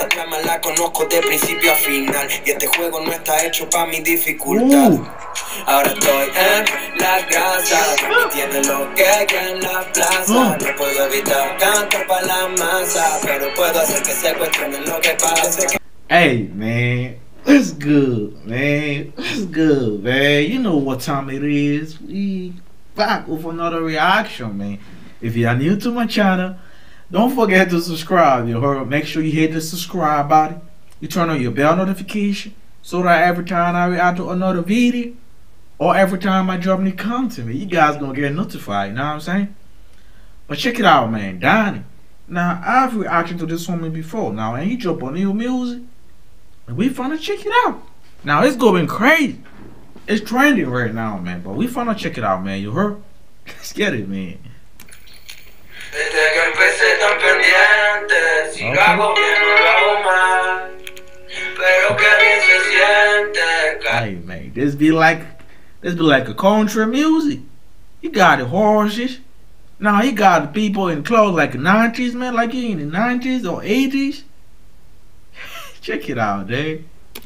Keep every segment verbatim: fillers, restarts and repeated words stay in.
Esa trama la conozco de principio a final. Y este juego no está hecho para mi dificultad. Uh. Ahora estoy en la casa, me tiene lo que hay en la plaza. Uh. No puedo evitar cantar para la masa, pero puedo hacer que se cuestionen lo que pasa. Hey man, what's good, man? What's good, man? You know what time it is. We back with another reaction, man. If you are new to my channel, don't forget to subscribe. You heard? Make sure you hit the subscribe button. You turn on your bell notification so that every time I react to another video or every time I drop new content, man, you guys gonna get notified. You know what I'm saying? But check it out, man. Donnie. Now I've reacted to this woman before. Now and he drop on new music, and we finna check it out. Now it's going crazy. It's trending right now, man. But we finna check it out, man. You heard? Let's get it, man. Desde que empecé tan pendiente, si lo hago bien o lo hago mal, pero que bien se siente. Hey man, this be like, this be like a country music. You got the horses. Now you got the people in clothes like the nineties, man, like you in the nineties or eighties. Check it out, dude.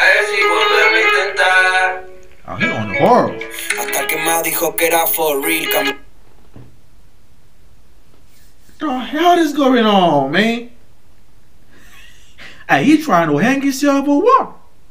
Oh, he on the horror. Hasta el que más dijo que era for real. What the hell is going on, man? Hey, he trying to hang himself or what?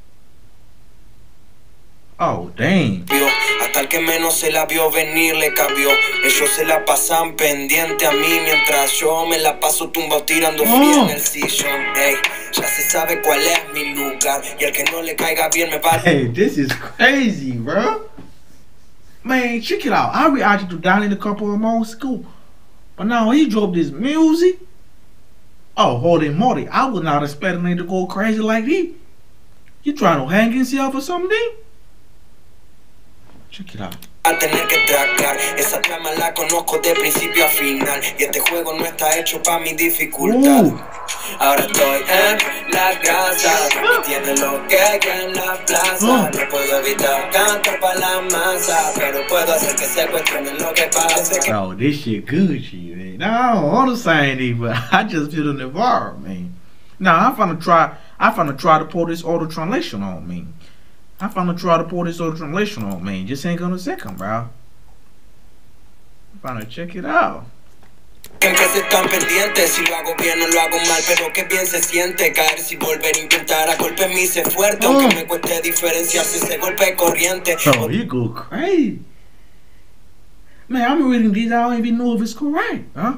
Oh, dang. Hasta el que menos se la vio venir le cambió. Ellos se la pasan pendiente a mí mientras yo me la paso tumbado tirando fría en el sillón. Hey, ya se sabe cuál es mi lugar y el que no le caiga bien me va. Hey, this is crazy, bro. Man, check it out. I reacted to Donnie a couple of months ago. But now he dropped this music. Oh, holy moly. I was not expecting him to go crazy like this. You trying to hang himself or something? Check it out. A tener que tragar, esa trama la conozco de principio a final. Y este juego no está hecho para mi dificultad. Uh. Ahora estoy en la casa, me tiene lo que hay en la plaza. Uh. No puedo evitar cantar para la masa, pero puedo hacer que se cuestionen lo que pasa. Oh, this shit Gucci, man. Now, I don't want to say anything, but I just feel in the vibe, man. Now, I'm finna try, I'm finna try to pull this auto translation on me. I'm finna try to pull this auto translation on me. Just ain't gonna second, bro. I'm finna check it out. Que se están pendientes, si lo hago bien o lo hago mal, pero que bien se siente caer si volver a intentar a golpe me hice fuerte, oh. Aunque me cueste diferenciar si ese golpe corriente. Oh, you go crazy. Man, I'm reading these, I don't even know if it's correct, huh?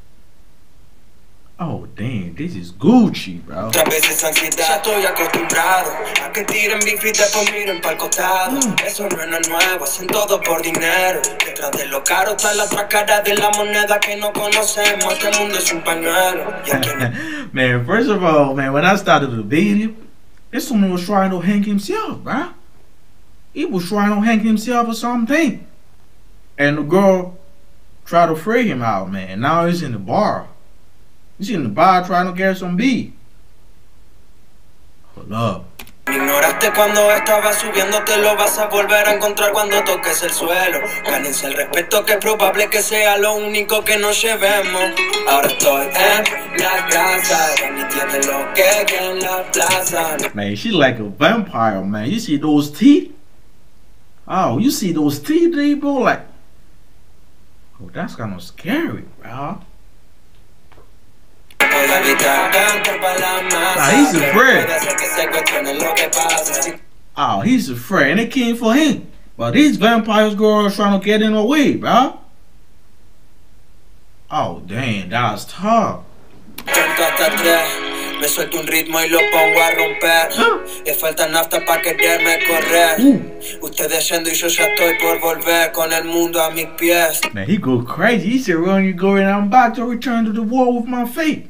Oh, damn, this is Gucci, bro. Otras veces ansiedad, ya estoy acostumbrado a que tiren big feet después miren pa'l costado. Mm. Eso no es nada nuevo, hacen todo por dinero. Detrás de lo caro está la otra cara de la moneda que no conocemos. Este mundo es un pañuelo. Man, first of all, man, when I started the video, this woman was trying to hang himself, bro. He was trying to hang himself or something. And the girl tried to free him out, man. Now he's in the bar. He's in the bar trying to get some beat. Hold up. Ignoraste cuando estaba subiendo, te lo vas a volver a encontrar cuando toques el suelo. Gánense el respeto que es probable que sea lo único que nos llevemos. Ahora estoy en la casa, Donnie tiene lo que hay en la plaza. Man, she's like a vampire, man. You see those teeth? Oh, you see those teeth, bro? Like, oh, that's kind of scary, bro. Nah, he's afraid. Oh, he's afraid, and it came for him. But these vampires girls trying to get in the way, bro. Oh, damn, that's tough. Me suelto un ritmo y lo pongo a romper. Le falta nafta pa' quererme correr. Ustedes yendo y yo ya estoy por volver con el mundo a mis pies. Man, he go crazy. He said, "Run, you go, and I'm about to return to the war with my feet."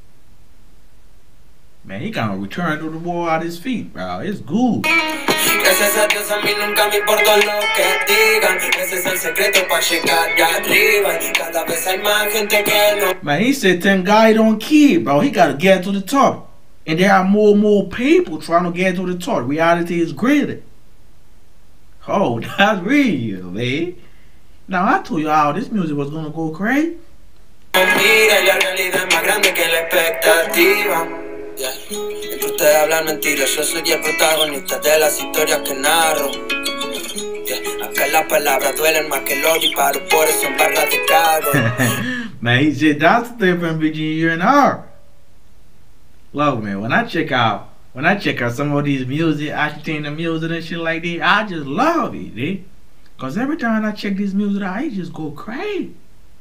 Man, he gonna return to the war at his feet, bro. It's good. Gracias a Dios a mí nunca me importa lo que digan. Ese es el secreto para llegar allá arriba. Cada vez hay más gente que no. Man, he said ten guys don't care, bro. He gotta get to the top. And there are more and more people trying to get to the top. Reality is greater. Oh, that's real, man. Now, I told you how this music was gonna go crazy. Mira, la realidad es más grande que la expectativa. Yeah. Dejate de hablar mentiras, yo soy el protagonista de las historias que narro. Yeah. Acá las palabras duelen más que los disparos, por eso en barra te cago. Man, he said that's the difference between you and her. Look, man, when I check out, when I check out some of these music, entertainment music and shit like that, I just love it, eh? Cause every time I check this music out, I just go crazy.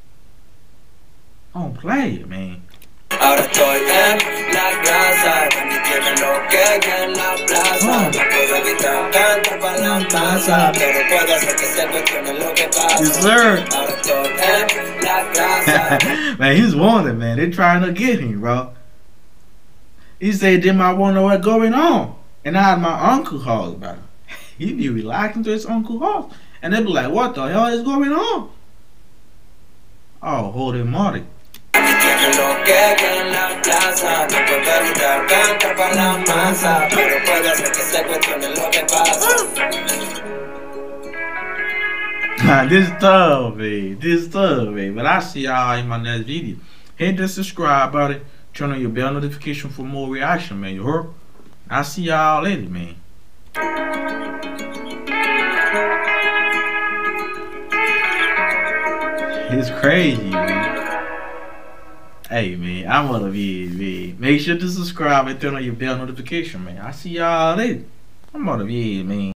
I don't play it, man. Ahora estoy en la casa, donde tienen lo que hay en la plaza. No puedo evitar cantar para la masa, pero puedo hacer que se cuestione lo que pasa. Yes, sir. Ahora estoy en la casa. Man, he's wanted, man. They're trying to get him, bro. He said they might wonder what's going on. And I had my uncle house, bro. He be relaxing to his uncle house. And they be like, what the hell is going on? Oh, holy moly. Tienen lo que hay en la plaza, no puedo evitar cantar para la masa, pero puedo hacer que se cuestione lo que pasa. Nah, this tough, man. This tough, man. But I'll see y'all in my next video. Hit the subscribe button. Turn on your bell notification for more reaction, man. You heard? I'll see y'all later, man. It's crazy, man. Hey, man, I'm one of you, man. Make sure to subscribe and turn on your bell notification, man. I'll see y'all later. I'm one of you, man.